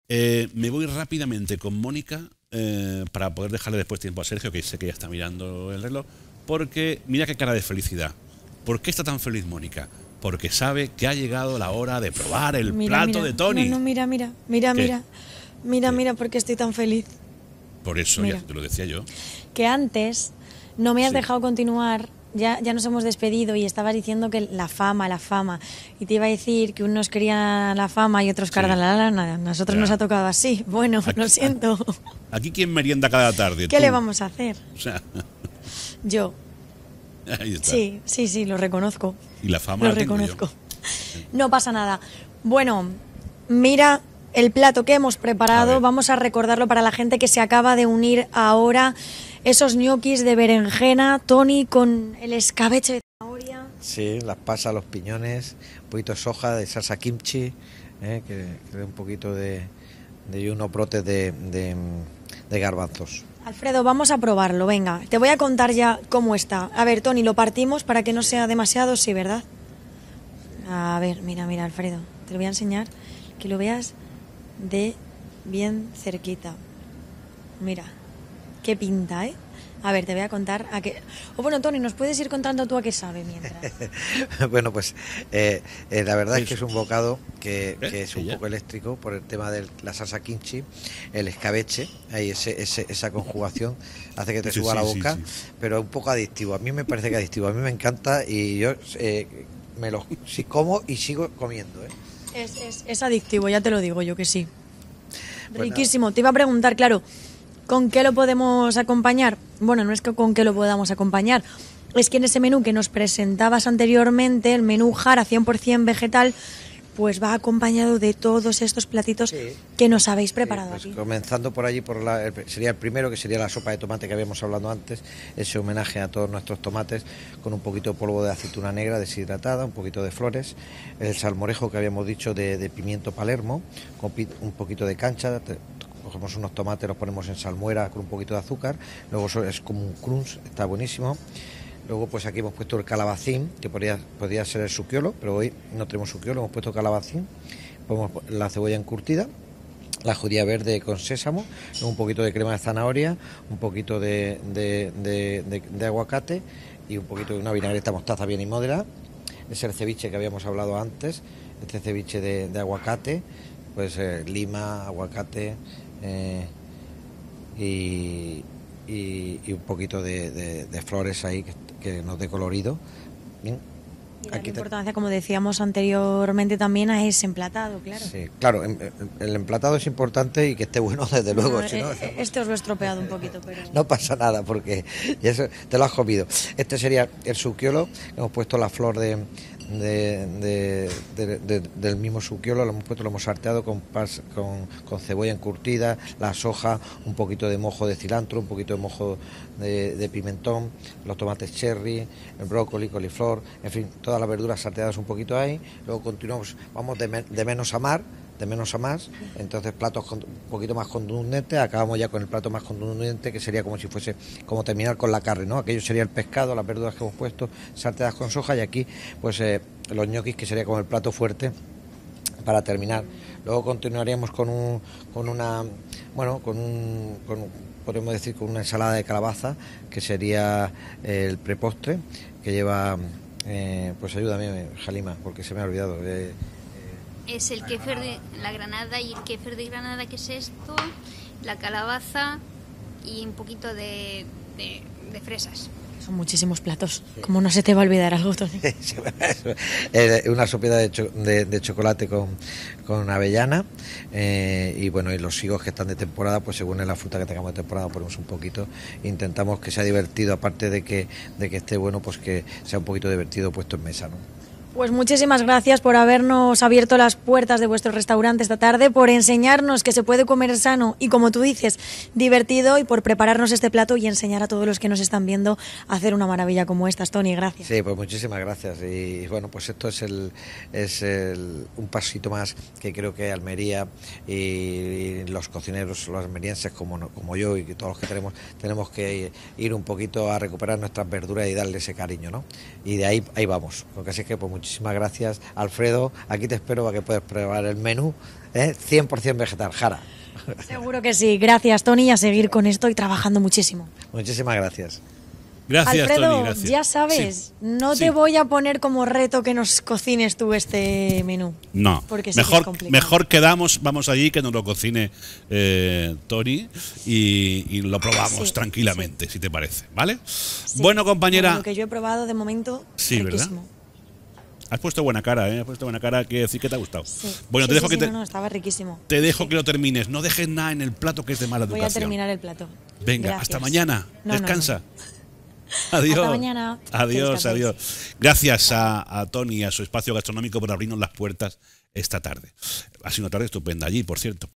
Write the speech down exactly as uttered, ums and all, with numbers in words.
Eh, me voy rápidamente con Mónica eh, para poder dejarle después tiempo a Sergio, que sé que ya está mirando el reloj, porque mira qué cara de felicidad. ¿Por qué está tan feliz Mónica? Porque sabe que ha llegado la hora de probar el mira, plato mira. de Tony. No, no, mira, mira, mira, ¿Qué? mira. Mira, ¿Qué? mira, porque estoy tan feliz. Por eso, Mira. ya te lo decía yo. Que antes no me has Sí. dejado continuar, ya, ya nos hemos despedido y estabas diciendo que la fama, la fama. Y te iba a decir que unos querían la fama y otros Sí. cardan la lana. A nosotros Ya. nos ha tocado así. Bueno, Aquí- lo siento. Aquí quién merienda cada tarde. ¿Qué ¿Tú? le vamos a hacer? O sea, Yo. ahí está. Sí, sí, sí, lo reconozco. Y la fama Lo la tengo yo. reconozco. No pasa nada. Bueno, mira el plato que hemos A preparado. ver. Vamos a recordarlo para la gente que se acaba de unir ahora. Esos ñoquis de berenjena, Tony, con el escabeche de zanahoria. Sí, las pasas, los piñones, un poquito de soja, de salsa kimchi, eh, que, que le da un poquito de, de y unos brotes de, de, de garbanzos. Alfredo, vamos a probarlo, venga. Te voy a contar ya cómo está. A ver, Tony, lo partimos para que no sea demasiado, sí, ¿verdad? A ver, mira, mira, Alfredo. Te lo voy a enseñar, que lo veas de bien cerquita. Mira, qué pinta, ¿eh? A ver, te voy a contar a qué... O bueno, Tony, ¿nos puedes ir contando tú a qué sabe mientras? Bueno, pues eh, eh, la verdad es que Eso. es un bocado que, ¿Eh? que es un ¿Sí, ya? poco eléctrico por el tema de la salsa kimchi, el escabeche, ahí ese, ese, esa conjugación hace que te Sí, suba sí, la sí, boca, sí. pero es un poco adictivo. A mí me parece que es adictivo, a mí me encanta y yo eh, me lo sí como y sigo comiendo, ¿eh? Es, es, es adictivo, ya te lo digo yo que sí. Pues Riquísimo. Te iba a preguntar, claro, ¿con qué lo podemos acompañar? Bueno, no es que con qué lo podamos acompañar. Es que en ese menú que nos presentabas anteriormente, el menú Jara cien por ciento vegetal, pues va acompañado de todos estos platitos Sí. que nos habéis preparado Sí, pues aquí. comenzando por allí, por la, el- sería el primero, que sería la sopa de tomate que habíamos hablado antes, ese homenaje a todos nuestros tomates, con un poquito de polvo de aceituna negra deshidratada, un poquito de flores, el salmorejo que habíamos dicho de, de pimiento palermo, con pi- un poquito de cancha, te- cogemos unos tomates, los ponemos en salmuera con un poquito de azúcar, luego eso es como un crunch, está buenísimo. Luego pues aquí hemos puesto el calabacín, que podría, podría ser el suquiolo, pero hoy no tenemos suquiolo, hemos puesto calabacín, ponemos la cebolla encurtida, la judía verde con sésamo, un poquito de crema de zanahoria, un poquito de, de, de, de- de aguacate y un poquito de una vinagreta mostaza bien y moderada. Es el ceviche que habíamos hablado antes, este ceviche de, de aguacate, pues eh, lima, aguacate eh, y, y, y un poquito de, de- de flores ahí que, que nos dé colorido. Bien. Y darle Aquí te- importancia, como decíamos anteriormente, también a ese emplatado, claro. Sí, claro, em- em- el emplatado es importante y que esté bueno desde luego, No, si no, eh, eh, este os lo he estropeado un poquito, pero... no pasa nada porque ya eso te lo has comido. Este sería el suquiolo, hemos puesto la flor de, de- de- de- de- del mismo suquiolo, lo hemos puesto, lo hemos salteado con, pas- con, con cebolla encurtida, la soja, un poquito de mojo de cilantro, un poquito de mojo de, de pimentón, los tomates cherry, el brócoli, coliflor, en fin, todas las verduras salteadas un poquito ahí. Luego continuamos, vamos de, me- de menos a más, de menos a más, entonces platos con, un poquito más contundentes, acabamos ya con el plato más contundente, que sería como si fuese, como terminar con la carne, ¿no? Aquello sería el pescado, las verduras que hemos puesto, salteadas con soja, y aquí, pues eh, los ñoquis, que sería como el plato fuerte para terminar. Luego continuaríamos con un, con una, bueno, con un, con, podemos decir, con una ensalada de calabaza, que sería el prepostre, que lleva, eh, pues ayúdame, Jalima, porque se me ha olvidado. Eh, Es el kéfer de la granada y el kéfer de granada, que es esto, la calabaza y un poquito de, de, de fresas. Son muchísimos platos. ¿Cómo no se te va a olvidar algo, Tony? Eh, una sopita de, cho- de, de chocolate con, con avellana, eh, y bueno, y los higos que están de temporada, pues según es la fruta que tengamos de temporada ponemos un poquito, intentamos que sea divertido, aparte de que, de que esté bueno, pues que sea un poquito divertido puesto en mesa, ¿no? Pues muchísimas gracias por habernos abierto las puertas de vuestro restaurante esta tarde, por enseñarnos que se puede comer sano y, como tú dices, divertido, y por prepararnos este plato y enseñar a todos los que nos están viendo a hacer una maravilla como esta, Tony. Gracias. Sí, pues muchísimas gracias. Y bueno, pues esto es el es el, un pasito más que creo que Almería y, y los cocineros, los almerienses como, no- como yo y que todos los que tenemos, tenemos que ir un poquito a recuperar nuestras verduras y darle ese cariño, ¿no? Y de ahí ahí vamos. Porque así que pues muchísimas gracias, Alfredo. Aquí te espero para que puedas probar el menú ¿eh? cien por ciento vegetal, Jara. Seguro que sí. Gracias, Tony, y a seguir con esto y trabajando muchísimo. Muchísimas gracias. Gracias, Alfredo, Tony, gracias. ya sabes, Sí. no Sí. te voy a poner como reto que nos cocines tú este menú. No, Porque sí que es mejor, complicado. mejor quedamos, vamos allí, que nos lo cocine eh, Tony y, y lo probamos Sí, tranquilamente, si te parece, ¿vale? Sí. Bueno, compañera, Bueno, lo que yo he probado de momento, Sí, ¿verdad? riquísimo. has puesto buena cara, ¿eh? Has puesto buena cara, quiere decir que te ha gustado. Sí. Bueno, Sí, te dejo sí, que sí, te, no, no, estaba riquísimo. te dejo Sí. que lo termines. No dejes nada en el plato que es de mala Voy educación. a terminar el plato. Venga, Gracias. hasta mañana. No, no, Descansa. no. Adiós. Hasta mañana. Que Adiós, descanséis. adiós. Gracias a, a Tony y a su espacio gastronómico por abrirnos las puertas esta tarde. Ha sido una tarde estupenda allí, por cierto.